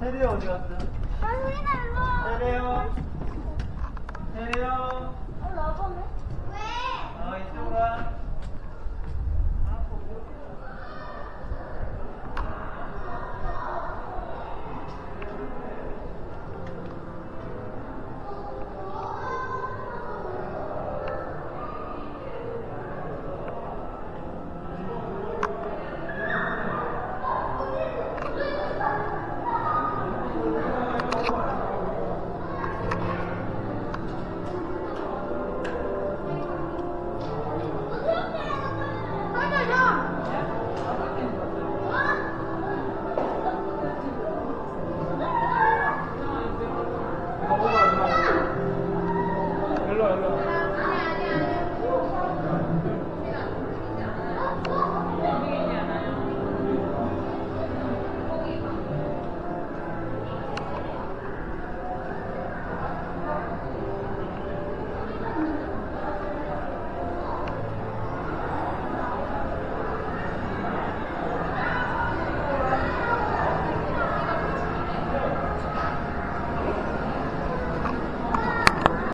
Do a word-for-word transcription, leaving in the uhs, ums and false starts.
테리 어디 갔어? 선생님 일로 와. 테리요. 테리요. 어, 나가네. 왜? 어, 이쪽 와. 일로 와, 일로 와.